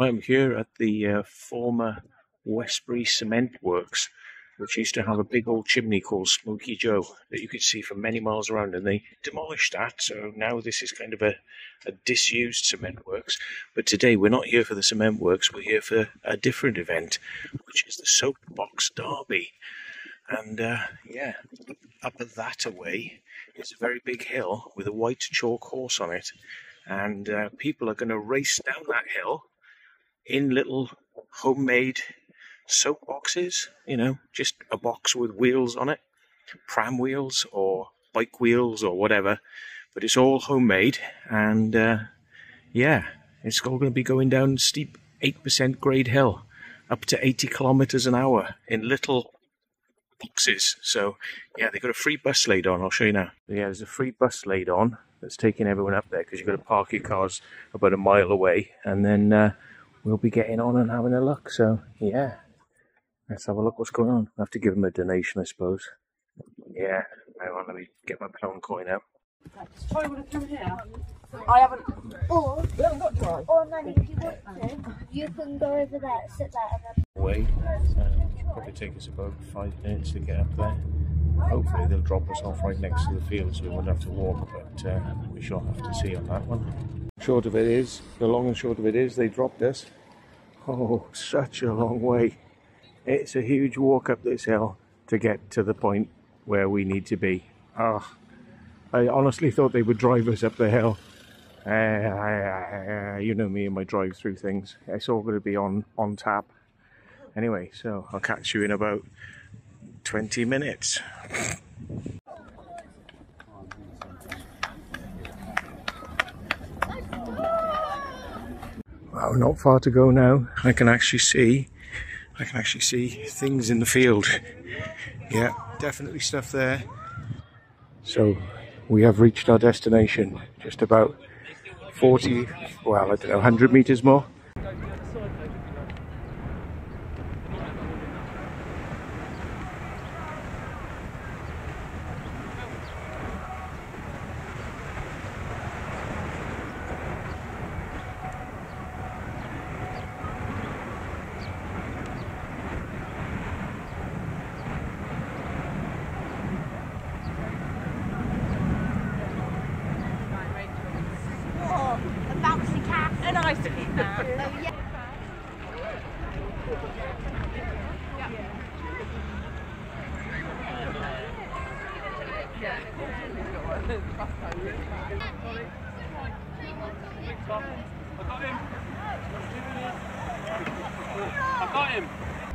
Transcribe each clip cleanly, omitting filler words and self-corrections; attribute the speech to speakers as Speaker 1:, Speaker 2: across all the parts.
Speaker 1: I'm here at the former Westbury Cement Works, which used to have a big old chimney called Smoky Joe that you could see for many miles around, and they demolished that, so now this is kind of a disused cement works. But today we're not here for the cement works, we're here for a different event, which is the Soapbox Derby. And yeah, up that away is a very big hill with a white chalk horse on it, and people are going to race down that hill in little homemade soap boxes, you know, just a box with wheels on it, pram wheels or bike wheels or whatever, but it's all homemade. And yeah, it's all going to be going down steep 8% grade hill up to 80 kilometers an hour in little boxes. So yeah, they've got a free bus laid on. I'll show you now. Yeah, there's a free bus laid on that's taking everyone up there, because you've got to park your cars about a mile away, and then we'll be getting on and having a look. So yeah, let's have a look what's going on. I have to give them a donation, I suppose. Yeah, hang on, let me get my pound coin out.
Speaker 2: Try want to come here? I haven't.
Speaker 3: Or,
Speaker 2: We haven't got Troy.
Speaker 3: or Nanny, if you want to, you can go over there, sit there, and then.
Speaker 1: Away, so it'll probably take us about 5 minutes to get up there. Hopefully they'll drop us off right next to the field, so we won't have to walk, but we shall have to see on that one. Short of it is, the long and short of it is, they dropped us. Oh, such a long way. It's a huge walk up this hill to get to the point where we need to be. Oh, I honestly thought they would drive us up the hill. You know me and my drive-through things. It's all going to be on tap. Anyway, so I'll catch you in about 20 minutes. Wow, not far to go now. I can actually see things in the field. Yeah, definitely stuff there. So we have reached our destination. Just about 40, well, I don't know, 100 meters more.
Speaker 2: And I used to eat that.
Speaker 4: I got him.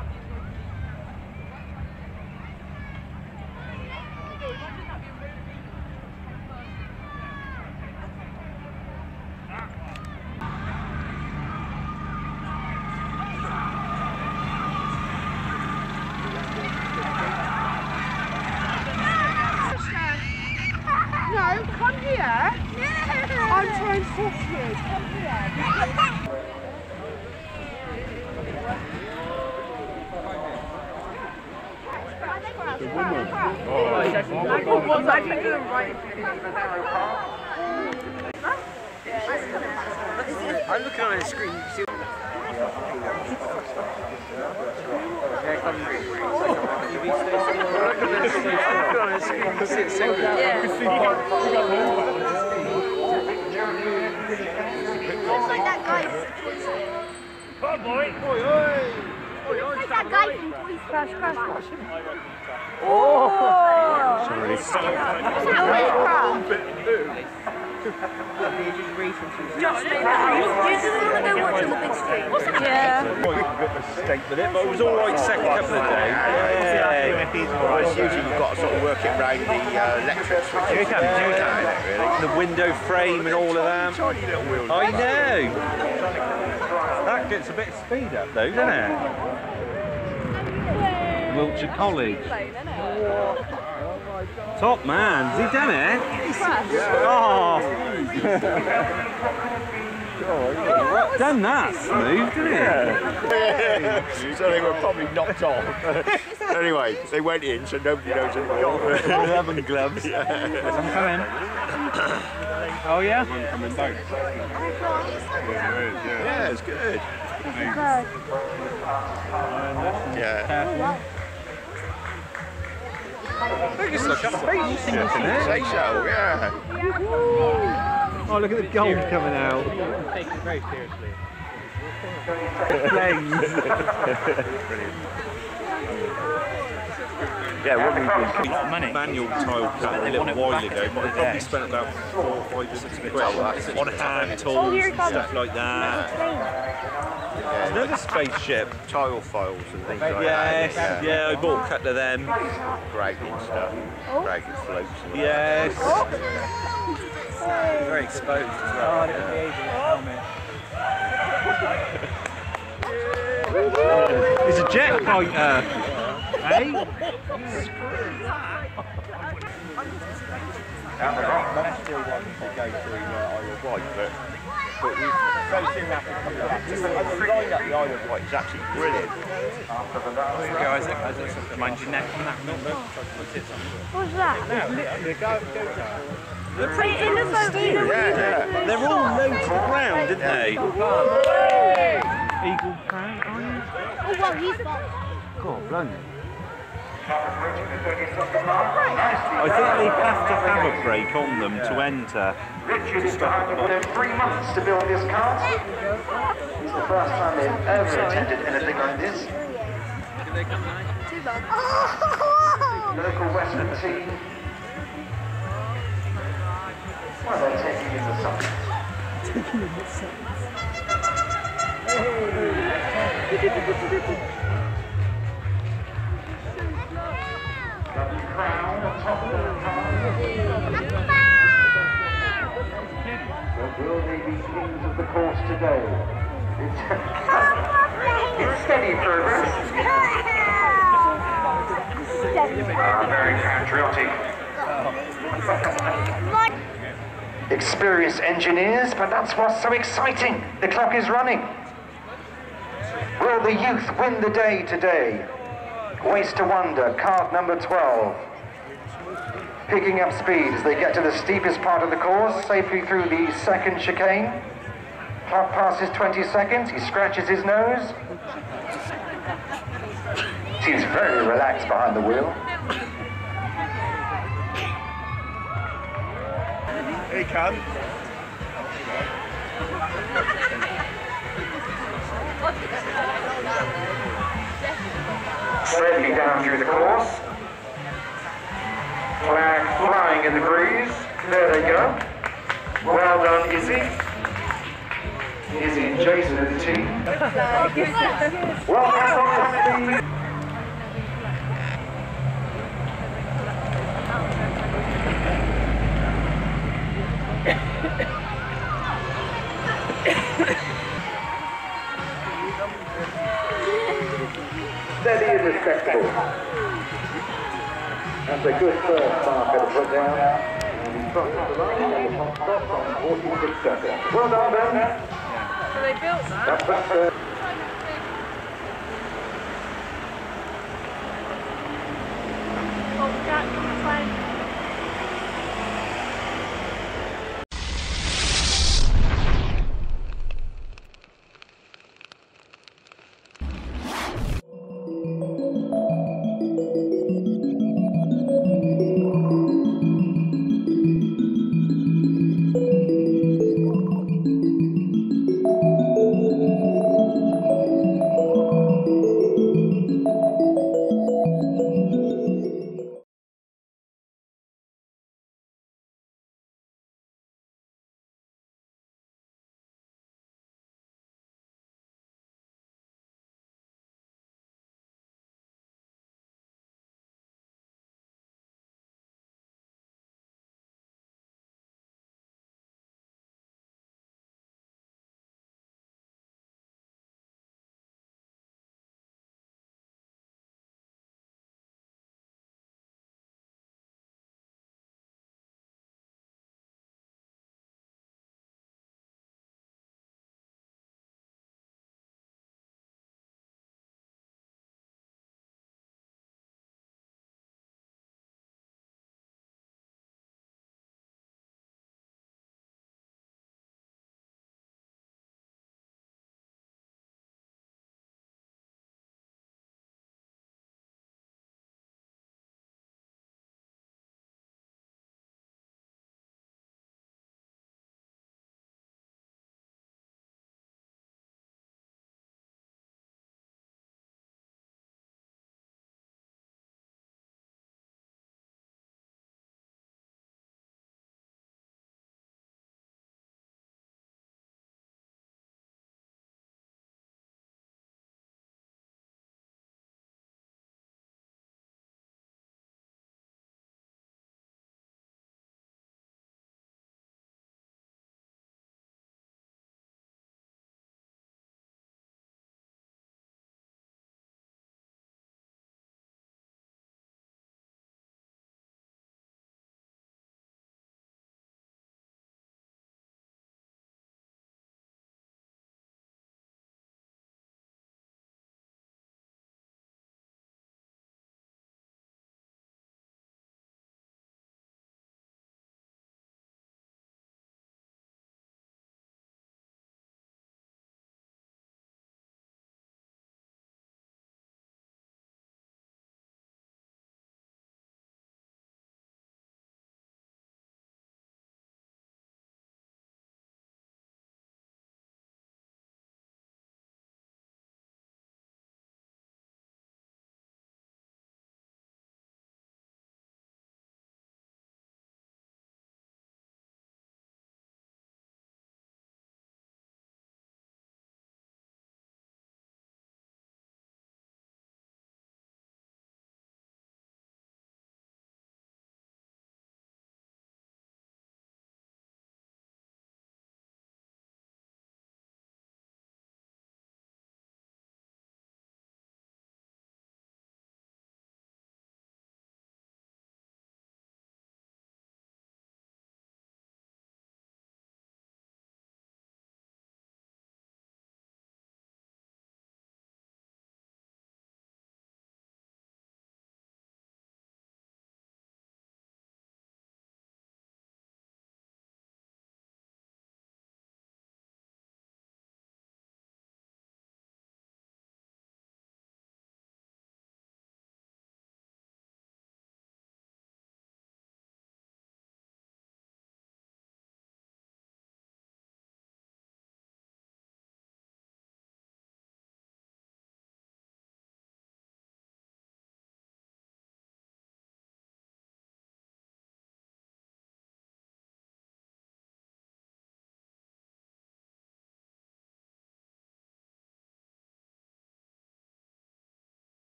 Speaker 2: No, come here. I'm trying to talk to you. Come here. I think they're right in the narrow path. I'm looking on the screen.
Speaker 3: Looks like that guy.
Speaker 4: Come on, boy.
Speaker 3: Looks like that guy from Toy Story. Crash.
Speaker 2: Oh!
Speaker 1: Sorry.
Speaker 3: Just you just want to go watch on the big screen.
Speaker 2: Yeah.
Speaker 4: Quite a bit of a mistake with it, but it was all right second couple of days. Yeah.
Speaker 5: Usually you've got to sort of work it around the electric switches.
Speaker 4: You can do that, really. The window frame and all of that.
Speaker 5: Tiny little wheels.
Speaker 4: I know. That gets a bit of speed up though, doesn't it? Wiltshire College. Top man, has he done it? Oh! Done that smooth, didn't it?
Speaker 5: So they were probably knocked off. Anyway, they went in, so nobody knows anything.
Speaker 4: Having gloves. I'm coming. Oh yeah?
Speaker 5: Yeah, it's good. Yeah.
Speaker 4: I think it's like a spaceship, isn't it?
Speaker 5: Say so, yeah.
Speaker 4: Oh, look at the gold coming out.
Speaker 1: Take it very seriously.
Speaker 5: Yeah, what we
Speaker 4: A lot of money. Manual tile cut a little while ago, but I probably spent about 4 or 5 6 quid on hand tools and stuff like that. Another spaceship.
Speaker 5: tile files and things like
Speaker 4: Yes,
Speaker 5: that.
Speaker 4: yeah, I bought a couple of them.
Speaker 5: Dragging stuff. Dragging floats. And
Speaker 4: Yes.
Speaker 1: Very exposed as well.
Speaker 4: It's a jet fighter. Eh?
Speaker 5: That's still one to go through Isle of Wight, but we so soon after coming back. The line up the Isle of Wight is actually brilliant.
Speaker 4: Mind your neck on that.
Speaker 3: What's that? Put it in the boat.
Speaker 5: Yeah.
Speaker 4: They're all low to the ground, aren't they? Eagle crown.
Speaker 3: Oh, well, he's got.
Speaker 4: God, blimey. I think they have to have a brake on them to enter.
Speaker 6: Richard is within 3 months to build this cart. It's the first time they've ever attended anything like this.
Speaker 3: Too long.
Speaker 6: Local Western team. Well, they're taking in the sun. Lovely crown on top of the cart. But will they be kings of the course today? It's steady progress. Very patriotic. Experienced engineers, but that's what's so exciting. The clock is running. Will the youth win the day today? Waste to Wonder, card number 12. Picking up speed as they get to the steepest part of the course, safely through the second chicane. Clock passes 20 seconds, he scratches his nose. Seems very relaxed behind the wheel.
Speaker 5: Here he comes.
Speaker 6: Steadily down through the course. Flag flying in the breeze. There they go. Well done, Izzy. Izzy and Jason of the team. Well done, Izzy. Steady and respectable. That's a good first marker to put down. And he's crossed the line on the top stop on 46 seconds. Well done, Ben.
Speaker 3: So they built that?
Speaker 6: That's